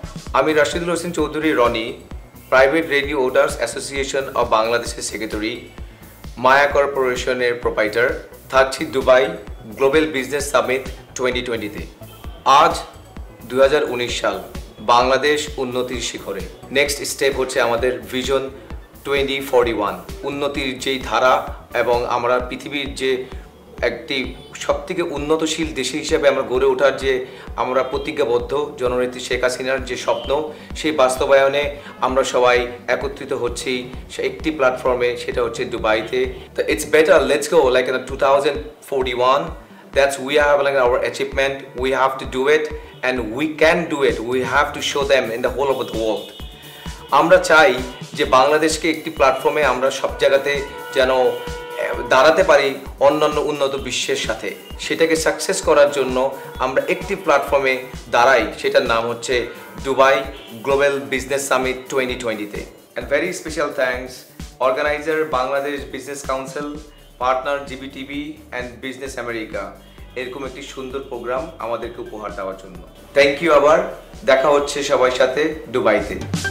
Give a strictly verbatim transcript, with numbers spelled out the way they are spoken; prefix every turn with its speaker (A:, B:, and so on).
A: আমি Rashadhul Hossain Chowdhury Ronni, Private Radio Owners Association of Bangladesh's Secretary, Maya Corporationের Proprietor, থাকছি Dubai global business summit twenty twenty তে। আজ দুই হাজার উনিশ সাল, বাংলাদেশ উন্নতির শিখরে। নেক্সট স্টেপ হচ্ছে আমাদের ভিশন twenty forty-one, উন্নতির যেই ধারা এবং আমরা পৃথিবীর যে একটি সবথেকে উন্নতশীল দেশ হিসেবে আমরা গড়ে ওঠার যে আমরা প্রতিজ্ঞাবদ্ধ জননেত্রী শেখ হাসিনার যে স্বপ্ন, সেই বাস্তবায়নে আমরা সবাই একত্রিত হচ্ছি একটি প্ল্যাটফর্মে, সেটা হচ্ছে দুবাইতে। তো it's better let's go like in twenty forty-one. That's we have like our achievement. We have to do it and we can do it. We have to show them in the whole of the world. আমরা চাই যে বাংলাদেশকে একটি প্ল্যাটফর্মে আমরা সব জায়গাতে যেন দাঁড়াতে পারি অন্যান্য উন্নত বিশ্বের সাথে। সেটাকে সাকসেস করার জন্য আমরা একটি প্ল্যাটফর্মে দাঁড়াই, সেটার নাম হচ্ছে Dubai global business summit twenty twenty তে। And very special thanks organizer Bangladesh business council, partner GB TV and business America এরকম একটি সুন্দর প্রোগ্রাম আমাদেরকে উপহার দেওয়ার জন্য। Thank you. আবার দেখা হচ্ছে সবার সাথে দুবাইতে।